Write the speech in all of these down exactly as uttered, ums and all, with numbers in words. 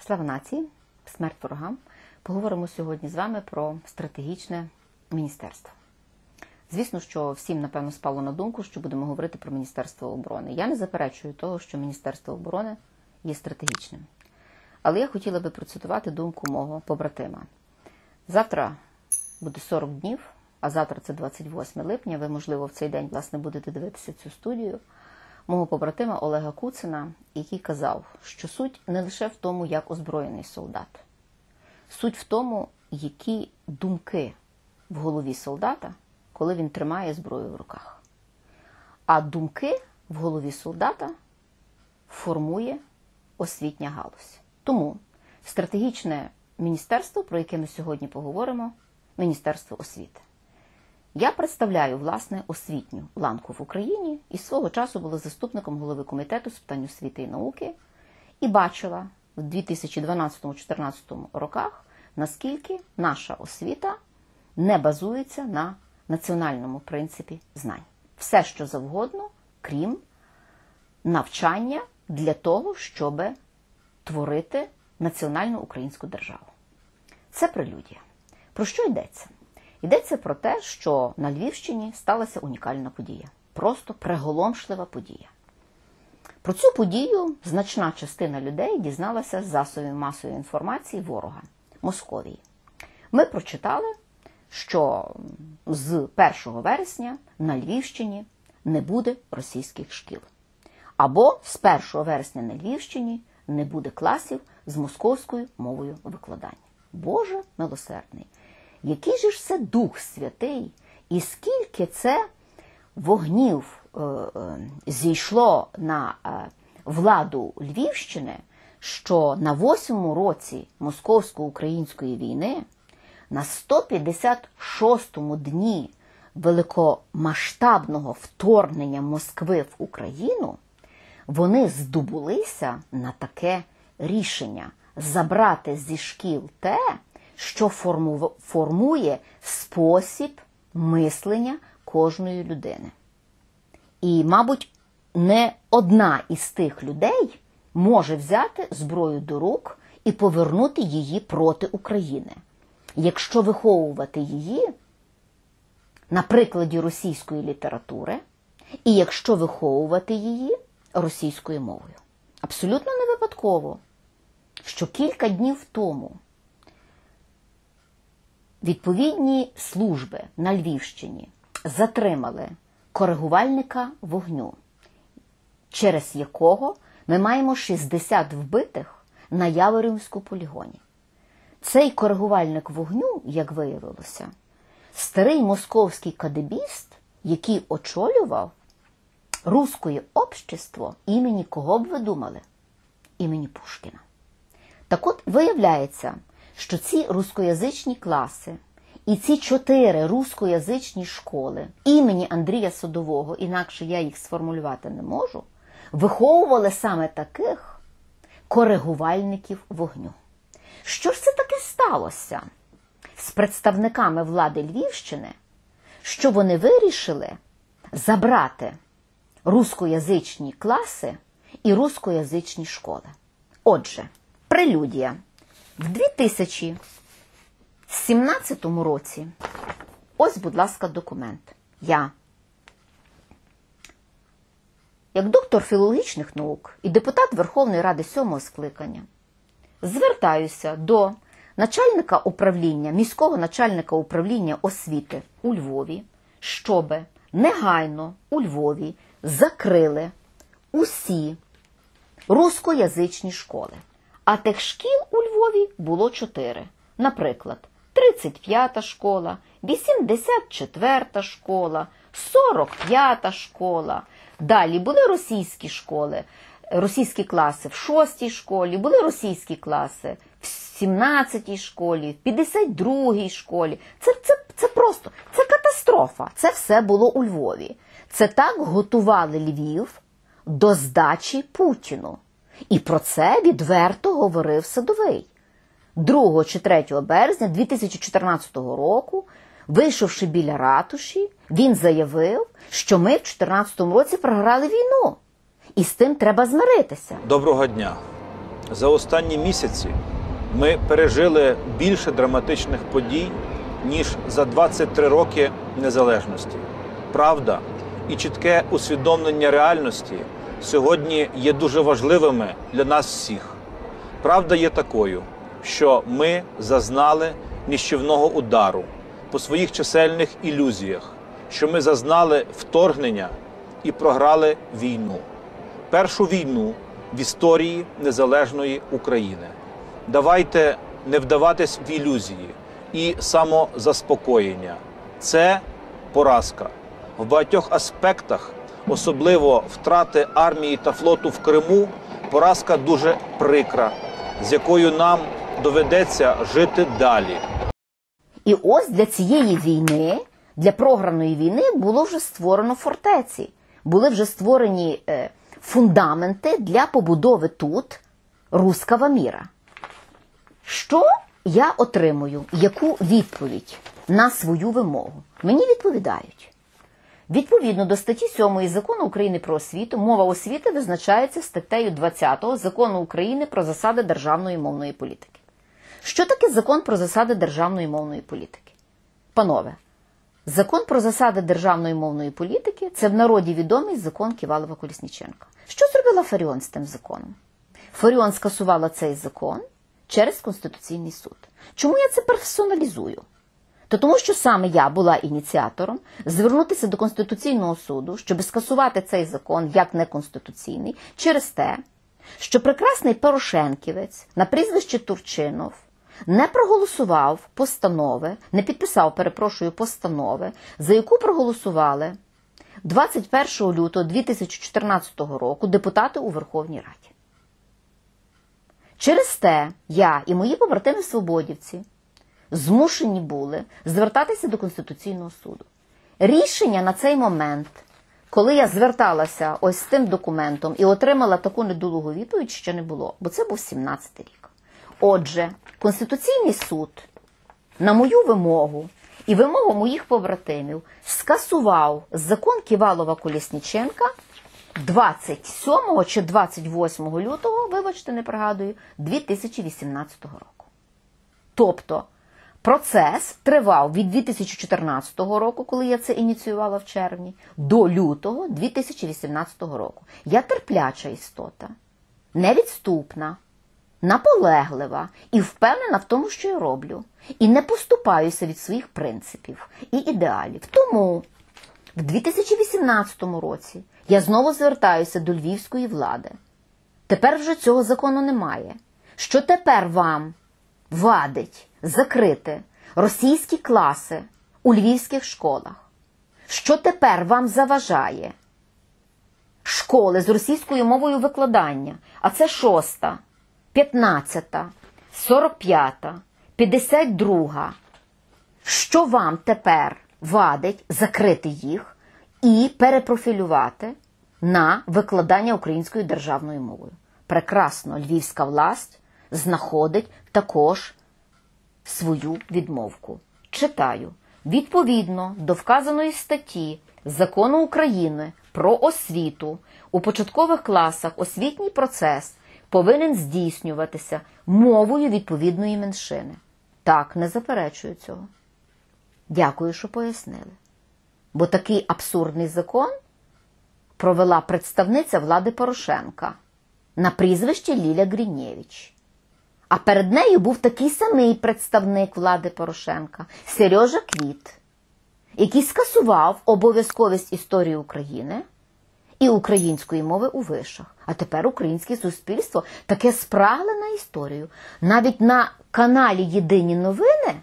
Слава нації, смерть ворогам. Поговоримо сьогодні з вами про стратегічне міністерство. Звісно, що всім, напевно, спало на думку, що будемо говорити про Міністерство оборони. Я не заперечую того, що Міністерство оборони є стратегічним. Але я хотіла би процитувати думку мого побратима. Завтра буде сорок днів, а завтра це двадцять восьме липня. Ви, можливо, в цей день, власне, будете дивитися цю студію. Мого побратима Олега Куцина, який казав, що суть не лише в тому, як озброєний солдат. Суть в тому, які думки в голові солдата, коли він тримає зброю в руках. А думки в голові солдата формує освітня галузь. Тому стратегічне міністерство, про яке ми сьогодні поговоримо, Міністерство освіти. Я представляю, власне, освітню ланку в Україні і свого часу була заступником голови комітету з питань освіти і науки і бачила в дві тисячі дванадцятому - дві тисячі чотирнадцятому роках, наскільки наша освіта не базується на національному принципі знань. Все, що завгодно, крім навчання для того, щоб творити національну українську державу. Це прелюдія. Про що йдеться? Йдеться про те, що на Львівщині сталася унікальна подія. Просто приголомшлива подія. Про цю подію значна частина людей дізналася з засобів масової інформації ворога – Московії. Ми прочитали, що з першого вересня на Львівщині не буде російських шкіл. Або з першого вересня на Львівщині не буде класів з московською мовою викладання. Боже милосердний! Який же ж це Дух Святий, і скільки це вогнів е, е, зійшло на е, владу Львівщини, що на восьмому році московсько-української війни, на сто п'ятдесят шостому дні великомасштабного вторгнення Москви в Україну, вони здобулися на таке рішення – забрати зі шкіл те, що формує спосіб мислення кожної людини. І, мабуть, не одна із тих людей може взяти зброю до рук і повернути її проти України, якщо виховувати її на прикладі російської літератури і якщо виховувати її російською мовою. Абсолютно не випадково, що кілька днів тому відповідні служби на Львівщині затримали коригувальника вогню, через якого ми маємо шістдесят вбитих на Яворівському полігоні. Цей коригувальник вогню, як виявилося, старий московський кадебіст, який очолював русське общество, імені кого б ви думали? Імені Пушкіна. Так от, виявляється, що ці рускоязичні класи і ці чотири рускоязичні школи імені Андрія Садового, інакше я їх сформулювати не можу, виховували саме таких коригувальників вогню. Що ж це таке сталося з представниками влади Львівщини, що вони вирішили забрати рускоязичні класи і рускоязичні школи? Отже, прелюдія. В дві тисячі сімнадцятому році, ось, будь ласка, документ. Я, як доктор філологічних наук і депутат Верховної Ради сьомого скликання, звертаюся до начальника управління, міського начальника управління освіти у Львові, щоб негайно у Львові закрили усі рускоязичні школи. А тих шкіл у Львові було чотири. Наприклад, тридцять п'ята школа, вісімдесят четверта школа, сорок п'ята школа. Далі були російські школи, російські класи в шостій школі, були російські класи в сімнадцятій школі, в п'ятдесят другій школі. Це, це, це просто, це катастрофа. Це все було у Львові. Це так готували Львів до здачі Путіну. І про це відверто говорив Садовий. другого чи третього березня дві тисячі чотирнадцятого року, вийшовши біля ратуші, він заявив, що ми в дві тисячі чотирнадцятому році програли війну. І з тим треба змиритися. Доброго дня. За останні місяці ми пережили більше драматичних подій, ніж за двадцять три роки незалежності. Правда і чітке усвідомлення реальності сьогодні є дуже важливими для нас всіх. Правда є такою, що ми зазнали нищівного удару по своїх чисельних ілюзіях, що ми зазнали вторгнення і програли війну. Першу війну в історії незалежної України. Давайте не вдаватись в ілюзії і самозаспокоєння. Це поразка. В багатьох аспектах, особливо втрати армії та флоту в Криму, поразка дуже прикра, з якою нам доведеться жити далі. І ось для цієї війни, для програної війни було вже створено фортеці, були вже створені е, фундаменти для побудови тут руского міра. Що я отримую? Яку відповідь на свою вимогу? Мені відповідають. Відповідно до статті сьомої Закону України про освіту, мова освіти визначається статтею двадцятою Закону України про засади державної мовної політики. Що таке Закон про засади державної мовної політики? Панове, Закон про засади державної мовної політики – це в народі відомий закон Ківалова-Колесніченка. Що зробила Фаріон з тим законом? Фаріон скасувала цей закон через Конституційний суд. Чому я це персоналізую? То тому, що саме я була ініціатором звернутися до Конституційного суду, щоб скасувати цей закон як неконституційний, через те, що прекрасний Порошенківець на прізвище Турчинов не проголосував постанови, не підписав, перепрошую, постанови, за яку проголосували двадцять першого лютого дві тисячі чотирнадцятого року депутати у Верховній Раді. Через те я і мої побратими-свободівці змушені були звертатися до Конституційного суду. Рішення на цей момент, коли я зверталася ось з тим документом і отримала таку недолугу відповідь, ще не було, бо це був сімнадцятий рік. Отже, Конституційний суд на мою вимогу і вимогу моїх побратимів скасував закон Ківалова-Колесніченка двадцять сьомого чи двадцять восьмого лютого, вибачте, не пригадую, дві тисячі вісімнадцятого року. Тобто, процес тривав від дві тисячі чотирнадцятого року, коли я це ініціювала в червні, до лютого дві тисячі вісімнадцятого року. Я терпляча істота, невідступна, наполеглива і впевнена в тому, що я роблю. І не поступаюся від своїх принципів і ідеалів. Тому в дві тисячі вісімнадцятому році я знову звертаюся до львівської влади. Тепер вже цього закону немає. Що тепер вам вадить закрити російські класи у львівських школах? Що тепер вам заважає школи з російською мовою викладання? А це шоста, п'ятнадцята, сорок п'ята, п'ятдесят друга. Що вам тепер вадить закрити їх і перепрофілювати на викладання українською державною мовою? Прекрасно, львівська власть знаходить також свою відмовку. Читаю. Відповідно до вказаної статті Закону України про освіту у початкових класах освітній процес повинен здійснюватися мовою відповідної меншини. Так, не заперечую цього. Дякую, що пояснили. Бо такий абсурдний закон провела представниця влади Порошенка на прізвище Ліля Гринєвич. А перед нею був такий самий представник влади Порошенка – Сережа Квіт, який скасував обов'язковість історії України і української мови у вишах. А тепер українське суспільство таке спрагле на історію. Навіть на каналі «Єдині новини»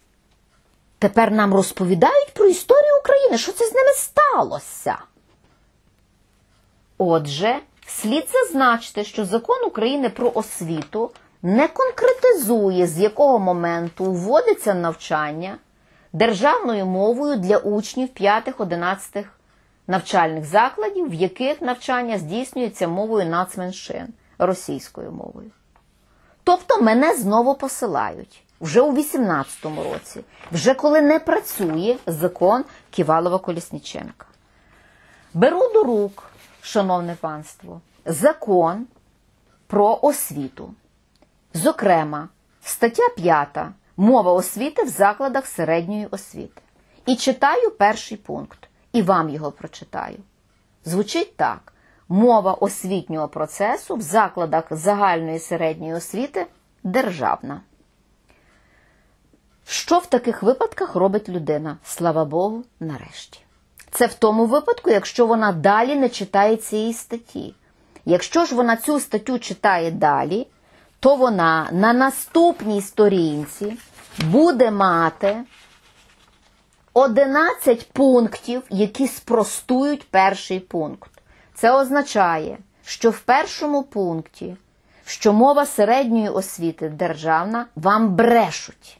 тепер нам розповідають про історію України. Що це з ними сталося? Отже, слід зазначити, що Закон України про освіту не конкретизує, з якого моменту вводиться навчання державною мовою для учнів п'ятих-одинадцятих навчальних закладів, в яких навчання здійснюється мовою нацменшин, російською мовою. Тобто мене знову посилають вже у вісімнадцятому році, вже коли не працює закон Ківалова-Колесніченка. Беру до рук, шановне панство, закон про освіту. Зокрема, стаття п'ята «Мова освіти в закладах середньої освіти». І читаю перший пункт, і вам його прочитаю. Звучить так. Мова освітнього процесу в закладах загальної середньої освіти державна. Що в таких випадках робить людина? Слава Богу, нарешті. Це в тому випадку, якщо вона далі не читає цієї статті. Якщо ж вона цю статтю читає далі, то вона на наступній сторінці буде мати одинадцять пунктів, які спростують перший пункт. Це означає, що в першому пункті, що мова середньої освіти державна, вам брешуть.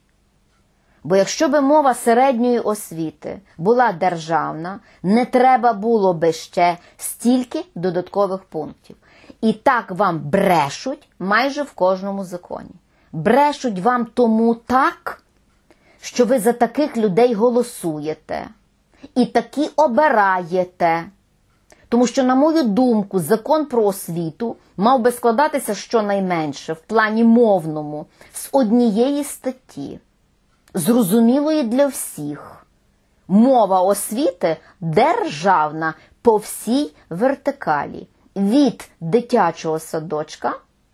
Бо якщо би мова середньої освіти була державна, не треба було би ще стільки додаткових пунктів. І так вам брешуть майже в кожному законі. Брешуть вам тому так, що ви за таких людей голосуєте. І такі обираєте. Тому що, на мою думку, закон про освіту мав би складатися щонайменше в плані мовному з однієї статті, зрозумілої для всіх. Мова освіти державна по всій вертикалі, від дитячого садочка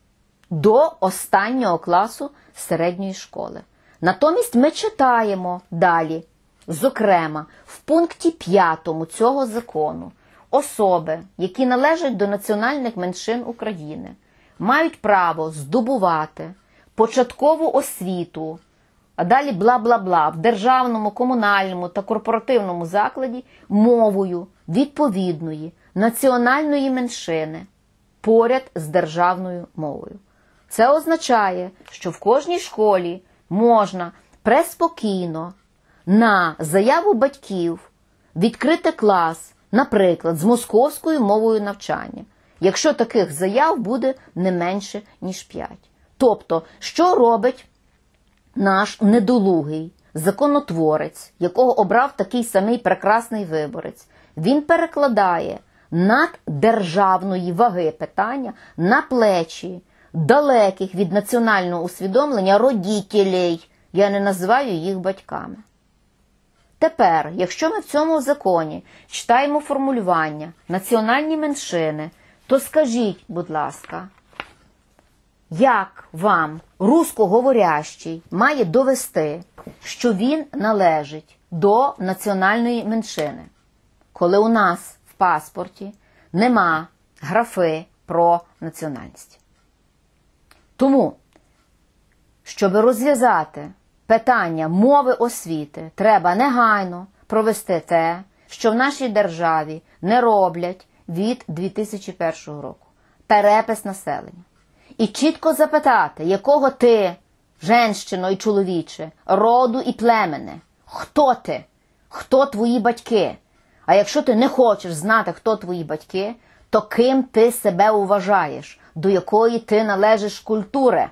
до останнього класу середньої школи. Натомість ми читаємо далі, зокрема, в пункті п'ятому цього закону, особи, які належать до національних меншин України, мають право здобувати початкову освіту, а далі бла-бла-бла, в державному, комунальному та корпоративному закладі мовою відповідної національної меншини поряд з державною мовою. Це означає, що в кожній школі можна преспокійно на заяву батьків відкрити клас, наприклад, з московською мовою навчання, якщо таких заяв буде не менше, ніж п'ять. Тобто, що робить наш недолугий законотворець, якого обрав такий самий прекрасний виборець? Він перекладає наддержавної ваги питання на плечі далеких від національного усвідомлення родітелей. Я не називаю їх батьками. Тепер, якщо ми в цьому законі читаємо формулювання «національні меншини», то скажіть, будь ласка, як вам, русскоговорящий, має довести, що він належить до національної меншини, коли у нас в паспорті нема графи про національність? Тому, щоб розв'язати питання мови освіти, треба негайно провести те, що в нашій державі не роблять від дві тисячі першого року. Перепис населення. І чітко запитати, якого ти, женщино і чоловіче, роду і племене, хто ти, хто твої батьки. А якщо ти не хочеш знати, хто твої батьки, то ким ти себе вважаєш, до якої ти належиш культури.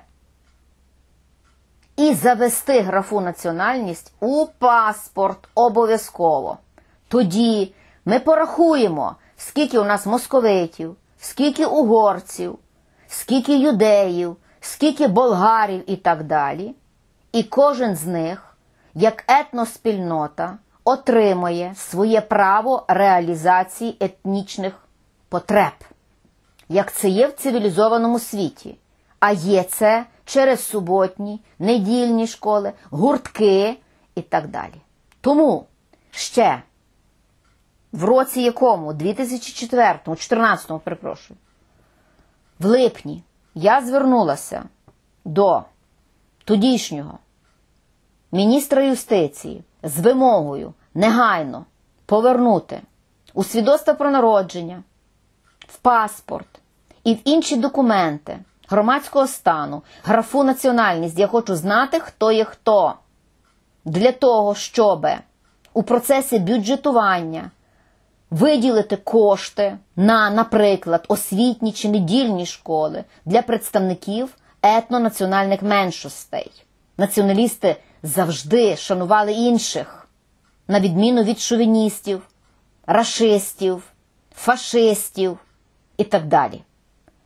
І завести графу національність у паспорт обов'язково. Тоді ми порахуємо, скільки у нас московитів, скільки угорців, скільки юдеїв, скільки болгарів і так далі. І кожен з них, як етноспільнота, отримує своє право реалізації етнічних потреб, як це є в цивілізованому світі. А є це через суботні, недільні школи, гуртки і так далі. Тому ще в році якому, дві тисячі четвертому, чотирнадцятому, перепрошую, в липні я звернулася до тодішнього міністра юстиції з вимогою негайно повернути у свідоцтво про народження, в паспорт і в інші документи громадського стану графу національність. Я хочу знати, хто є хто. Для того, щоб у процесі бюджетування виділити кошти на, наприклад, освітні чи недільні школи для представників етнонаціональних меншостей. Націоналісти завжди шанували інших, на відміну від шовіністів, рашистів, фашистів і так далі.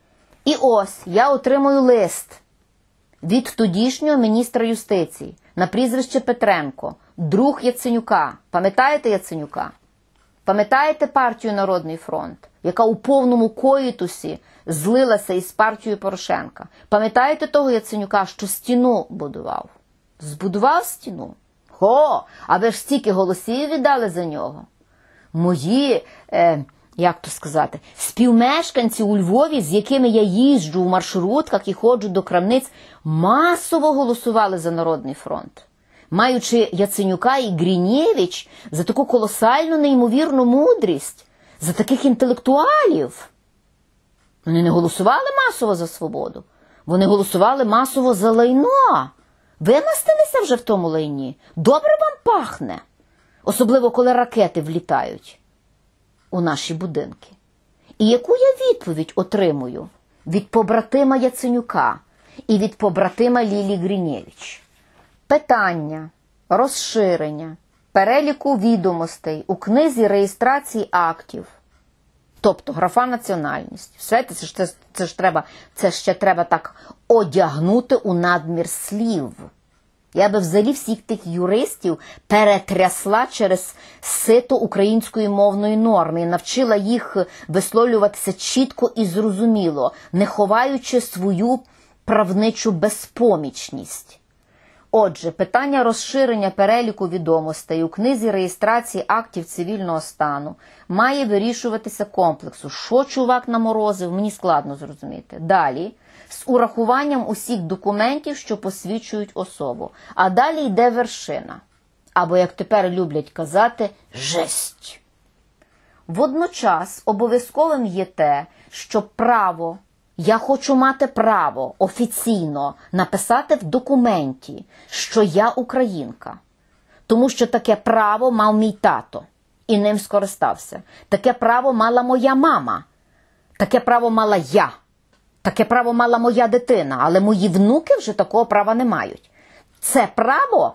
І ось я отримую лист від тодішнього міністра юстиції на прізвище Петренко, друг Яценюка. Пам'ятаєте Яценюка? Пам'ятаєте партію «Народний фронт», яка у повному коїтусі злилася із партією Порошенка? Пам'ятаєте того Яценюка, що стіну будував? Збудував стіну? О, а ви ж стільки голосів віддали за нього. Мої, е, як то сказати, співмешканці у Львові, з якими я їжджу в маршрутках і ходжу до крамниць, масово голосували за «Народний фронт». Маючи Яценюка і Гриневич за таку колосальну, неймовірну мудрість, за таких інтелектуалів. Вони не голосували масово за свободу. Вони голосували масово за лайно. Вимастилися вже в тому лайні. Добре вам пахне. Особливо, коли ракети влітають у наші будинки. І яку я відповідь отримую від побратима Яценюка і від побратима Лілії Гриневич? Питання розширення переліку відомостей у книзі реєстрації актів, тобто графа національність. Все це, це, це, ж треба, це ще треба так одягнути у надмір слів. Я би взагалі всіх тих юристів перетрясла через сито української мовної норми і навчила їх висловлюватися чітко і зрозуміло, не ховаючи свою правничу безпомічність. Отже, питання розширення переліку відомостей у книзі реєстрації актів цивільного стану має вирішуватися комплексу. Що чувак наморозив, мені складно зрозуміти. Далі, з урахуванням усіх документів, що посвідчують особу. А далі йде вершина. Або, як тепер люблять казати, жесть. Водночас обов'язковим є те, що право, я хочу мати право офіційно написати в документі, що я українка. Тому що таке право мав мій тато і ним скористався. Таке право мала моя мама. Таке право мала я. Таке право мала моя дитина. Але мої внуки вже такого права не мають. Це право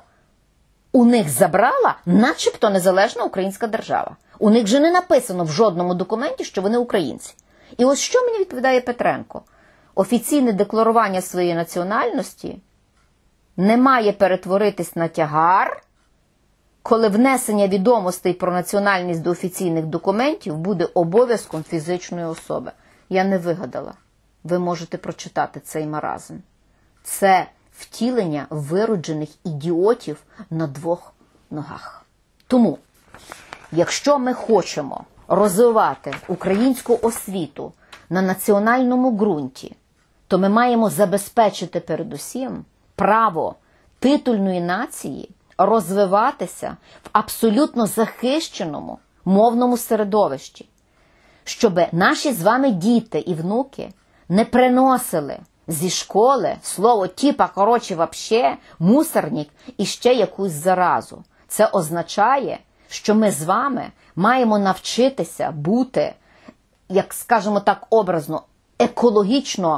у них забрала начебто незалежна українська держава. У них же не написано в жодному документі, що вони українці. І ось що мені відповідає Петренко. Офіційне декларування своєї національності не має перетворитись на тягар, коли внесення відомостей про національність до офіційних документів буде обов'язком фізичної особи. Я не вигадала. Ви можете прочитати цей маразм. Це втілення вироджених ідіотів на двох ногах. Тому, якщо ми хочемо розвивати українську освіту на національному ґрунті, то ми маємо забезпечити передусім право титульної нації розвиватися в абсолютно захищеному мовному середовищі, щоб наші з вами діти і внуки не приносили зі школи слово типа, коротше, вообще, мусорник і ще якусь заразу. Це означає, що ми з вами маємо навчитися бути, як скажемо так образно, екологічно,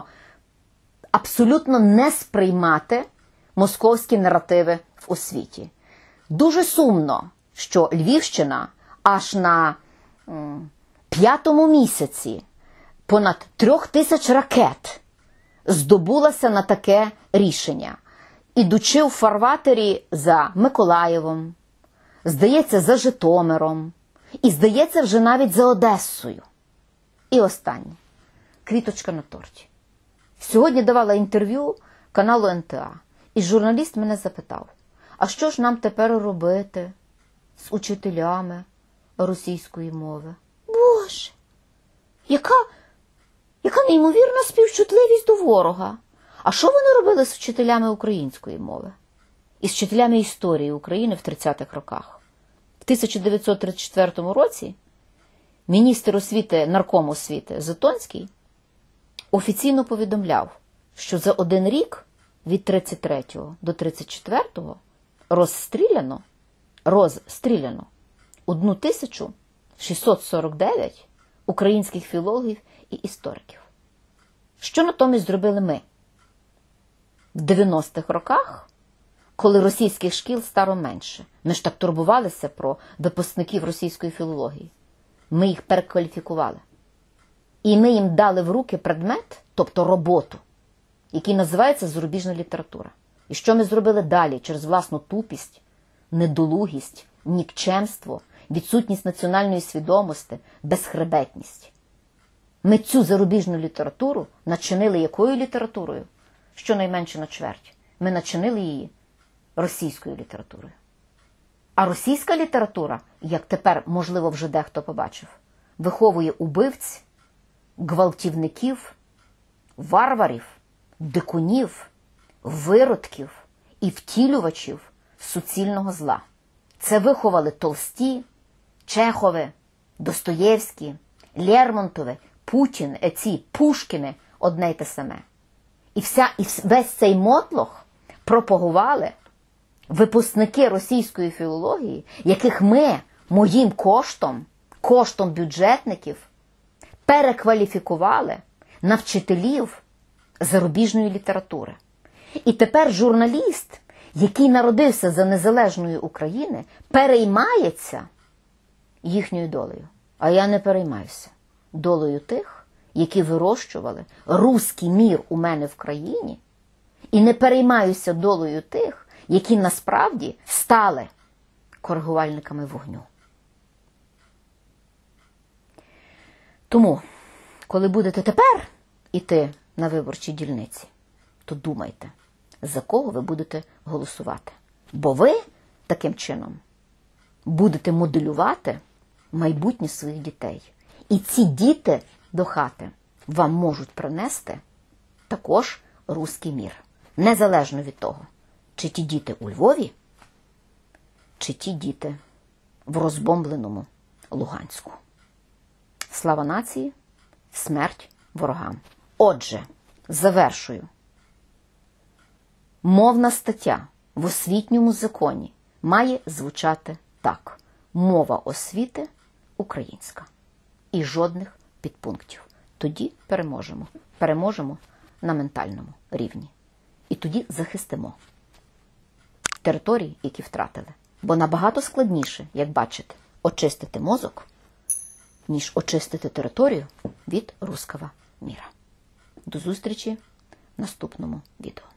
абсолютно не сприймати московські наративи в освіті. Дуже сумно, що Львівщина аж на м, п'ятому місяці понад трьох тисяч ракет здобулася на таке рішення, ідучи у фарватері за Миколаєвом, здається, за Житомиром і, здається, вже навіть за Одесою. І останнє. Квіточка на торті. Сьогодні давала інтерв'ю каналу ен те а, і журналіст мене запитав, а що ж нам тепер робити з учителями російської мови? Боже, яка, яка неймовірна співчутливість до ворога. А що вони робили з вчителями української мови? І з вчителями історії України в тридцятих роках? В тисяча дев'ятсот тридцять четвертому році міністр освіти, нарком освіти Затонський офіційно повідомляв, що за один рік від тридцять третього до тридцять четвертого розстріляно, розстріляно тисячу шістсот сорок дев'ять українських філологів і істориків. Що натомість зробили ми? В дев'яностих роках, коли російських шкіл стало менше, ми ж так турбувалися про випускників російської філології. Ми їх перекваліфікували. І ми їм дали в руки предмет, тобто роботу, який називається зарубіжна література. І що ми зробили далі через власну тупість, недолугість, нікчемство, відсутність національної свідомості, безхребетність? Ми цю зарубіжну літературу начинили якою літературою? Щонайменше на чверть. Ми начинили її російською літературою. А російська література, як тепер, можливо, вже дехто побачив, виховує убивць, гвалтівників, варварів, дикунів, виродків і втілювачів суцільного зла. Це виховали Толсті, Чехове, Достоєвські, Лермонтове, Путін, ці Пушкіни – одне й те саме. І, вся, і весь цей мотлох пропагували випускники російської філології, яких ми моїм коштом, коштом бюджетників, перекваліфікували на вчителів зарубіжної літератури. І тепер журналіст, який народився за незалежної України, переймається їхньою долею. А я не переймаюся долею тих, які вирощували руський мір у мене в країні, і не переймаюся долею тих, які насправді стали коригувальниками вогню. Тому, коли будете тепер іти на виборчі дільниці, то думайте, за кого ви будете голосувати. Бо ви таким чином будете моделювати майбутнє своїх дітей. І ці діти до хати вам можуть принести також руський мір. Незалежно від того, чи ті діти у Львові, чи ті діти в розбомбленому Луганську. Слава нації, смерть ворогам. Отже, завершую. Мовна стаття в освітньому законі має звучати так. Мова освіти українська. І жодних підпунктів. Тоді переможемо. Переможемо на ментальному рівні. І тоді захистимо території, які втратили. Бо набагато складніше, як бачите, очистити мозок, ніж очистити територію від руського міра. До зустрічі в наступному відео.